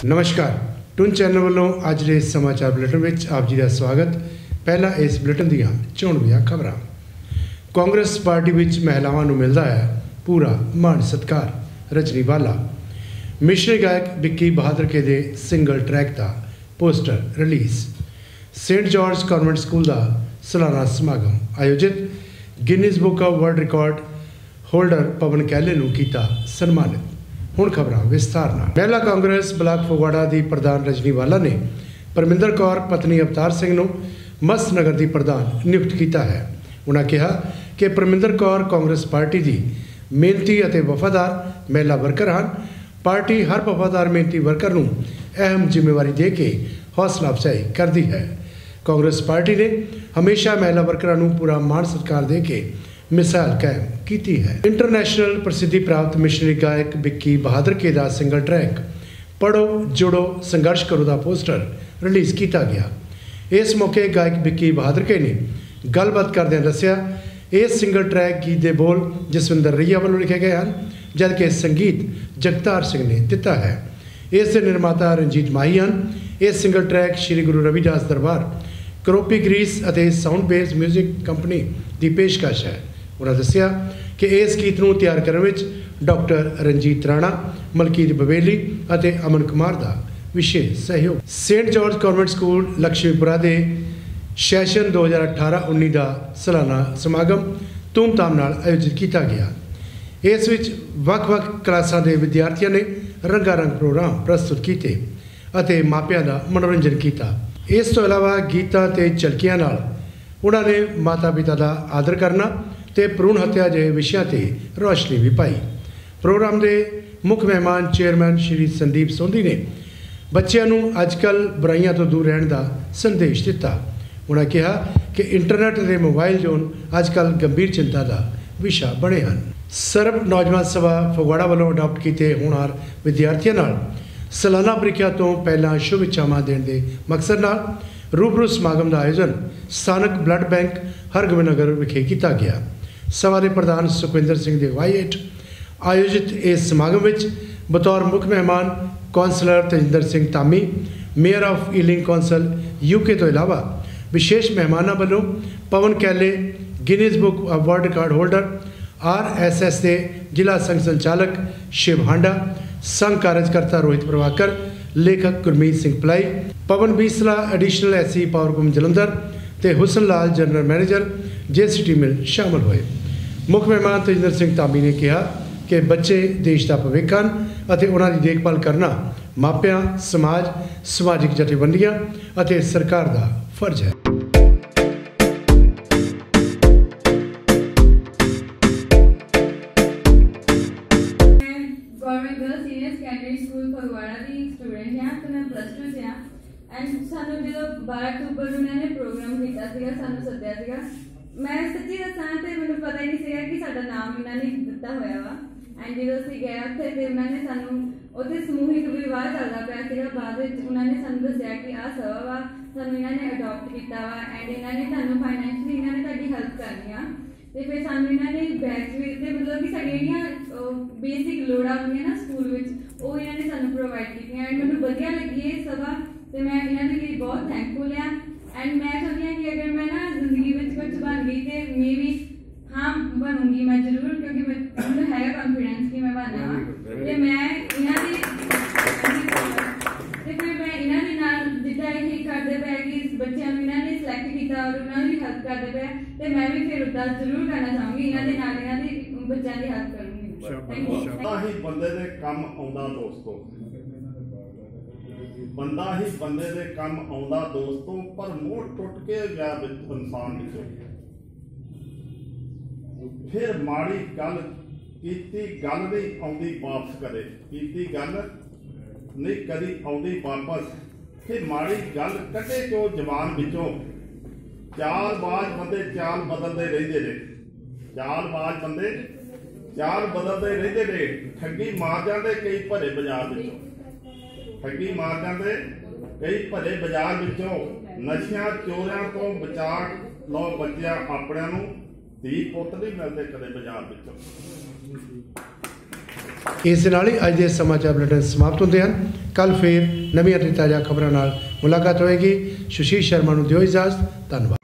नमस्कार, टुन चैनल वालों अज के समाचार बुलेटिन में आप जी का स्वागत। पहला इस बुलेटिन दीआं चोणवीआं खबरां। कांग्रेस पार्टी विच महिलावां नूं मिलदा है पूरा मान सत्कार। रजनी बाला मिश्री गायक विक्की बहादुर के दे सिंगल ट्रैक का poster release. Saint George convent school का सालाना समागम आयोजित। Guinness book of world record holder Pawan Kaile नूं कीता सन्मानित। हुण खबरां विस्तार नाल। महिला कांग्रेस ब्लाक फगवाड़ा की प्रधान रजनी बाला ने परमिंदर कौर पत्नी अवतार सिंह नूं मस्त नगर की प्रधान नियुक्त किया है। उन्होंने कहा कि परमिंदर कौर कांग्रेस पार्टी की मेहनती और वफादार महिला वर्कर हैं। पार्टी हर वफादार मेहनती वर्कर नूं अहम जिम्मेवारी दे के हौसला अफजाई करती है। कांग्रेस पार्टी ने हमेशा महिला वर्करां नूं पूरा मान सत्कार दे के मिसाल कायम की है। इंटरनेशनल प्रसिद्धि प्राप्त मिशनरी गायक विक्की बहादुर के दा सिंगल ट्रैक पढ़ो जुड़ो संघर्ष करो का पोस्टर रिलीज़ किया गया। इस मौके गायक विक्की बहादुर के ने गलबात करदे दस्सिया इस सिंगल ट्रैक गीत के बोल जसविंदर रैया वालों लिखे गए हैं, जबकि संगीत जगतार सिंह ने दिता है। इस निर्माता रंजीत माही हैं। इस single track Shri Guru Ravidas Darbar Koropi Greece और साउंड बेस म्यूजिक कंपनी की पेशकश है। उन्होंने दस्सिया कि इस गीत को तैयार करने में डॉक्टर रंजीत राणा, मलकीत बवेली और अमन कुमार का विशेष सहयोग। Saint George convent school Laxmipura के सैशन 2018-19 का सालाना समागम धूमधाम नाल आयोजित किया गया। इस विच वख-वख क्लासां के विद्यार्थियों ने रंगारंग प्रोग्राम प्रस्तुत किए और मापियां का मनोरंजन किया। इस तो इलावा गीतां ते झलकियां नाल उन्होंने माता पिता का आदर करना ते भ्रूण हत्या जहे विषयां ते रोशनी भी पाई। प्रोग्राम के मुख्य मेहमान चेयरमैन श्री संदीप सोंधी ने बच्चों को अजकल बुराइयों तो दूर रहने का संदेश दिता। उन्होंने कहा कि इंटरनेट के मोबाइल जोन अजकल गंभीर चिंता का विषय बने हैं। सर्व नौजवान सभा फगवाड़ा वालों अडॉप्ट किए होनहार विद्यार्थियों नाल सालाना प्रीख्या तो पहला शुभ इच्छावां देने के मकसद नाल रूबरू समागम का आयोजन स्थानक ब्लड बैंक हरगोबिंद नगर विखे किया गया। सभा के प्रधान सुखविंदर सिंह की अगवाई हेठ आयोजित इस समागम में बतौर मुख्य मेहमान councillor Tajinder Singh Dhami, mayor of Ealing council UK तो इलावा विशेष मेहमानों वालों Pawan Kaile, Guinness book of world record holder, RSS के जिला संघ संचालक शिव हांडा, संघ कार्यकर्ता रोहित प्रभाकर, लेखक Gurmeet Singh Palai, Pawan Beesla additional SC Powercom Jalandhar ते Husan Lal general manager JCT mill शामिल हुए। मुख्य मेहमान तजिंदर सिंह धामी ने कहा कि बच्चे देश का भविख हैं और उन्होंने देखभाल करना मापियां, समाज, समाजिक जथेबंदियां और सरकार का फर्ज है। सानू जो 12 अक्टूबर उन्होंने प्रोग्राम किया सानू सद्या। मैं सच्ची दसा तो मैं पता ही नहीं कि साडा नाम इन्होंने दिता होया वा। एंड जो असीं गए उत्थे ते उन्होंने सानू उत्थे समूहिक विवाह चलदा पिया सीगा। बाद विच उन्होंने सानू दस्सिया कि आ सवा वा सानू इन्होंने अडॉप्ट किया वा एंड इन्होंने सानू फाइनैंशियली इन्होंने तुहाडी हेल्प करनी आ ते फिर सानू इन्होंने बैग्स भी दित्ते। मतलब कि साडी जेहड़ियां बेसिक लोड़ां हुंदियां ना स्कूल विच ओह इन्होंने सानू प्रोवाइड कीतियां। एंड मैनूं वधिया लगी ये सभा तो मैं इन्होंने लिए बहुत थैंकफुल हाँ। एंड मैं चाहती हाँ कि अगर मैं ना जिंदगी में कुछ बन गई तो मे भी हाँ बनूंगी मैं जरूर, क्योंकि मैं है कॉन्फिडेंस कि मैं बनना वा। तो मैं इन्होंने फिर मैं इन्होंने नाल जिद्दां ये करते पे कि बच्चों को इन्होंने सिलेक्ट किया और उन्होंने हेल्प करते पे तो मैं भी फिर उदा जरूर करना चाहूँगी। इन्होंने नाल इन्होंने बच्चों की हेल्प करूँगी। बंदे दे कम आउंदा दोस्तों, बंदा ही बंदे दे कम आउंदा दोस्तों, पर मोह टुट के गया इंसान विचों। फिर माड़ी गल कीती गल नहीं आउंदी वापस करे, कीती गल नहीं कदी आउंदी वापस। फिर माड़ी गल कटे क्यों जवान विचों। चालबाज बंदे चाल बदलते रहंदे ने, चालबाज बंदे चाल बदलते रहंदे ने। ठगी मार जाते कई भरे बाजार विचों, ठगी मार जाते कई भरे बाजार विचों। नशियां चोरियां तो बचा लो बच्चियां अपनियां नूं, धी पुत्त नहीं मिलते कदे बाजार विचों। ਇਸ ਨਾਲ ਹੀ ਅੱਜ ਦੇ समाचार बुलेटिन समाप्त ਹੁੰਦੇ ਹਨ। ਕੱਲ ਫਿਰ ਨਵੀਆਂ ਤੇ ਤਾਜ਼ਾ ਖਬਰਾਂ ਨਾਲ ਮੁਲਾਕਾਤ ਹੋਏਗੀ। ਸੁਸ਼ੀਲ ਸ਼ਰਮਾ ਨੂੰ ਦਿਓ ਇਜਾਜ਼ਤ। ਧੰਨਵਾਦ।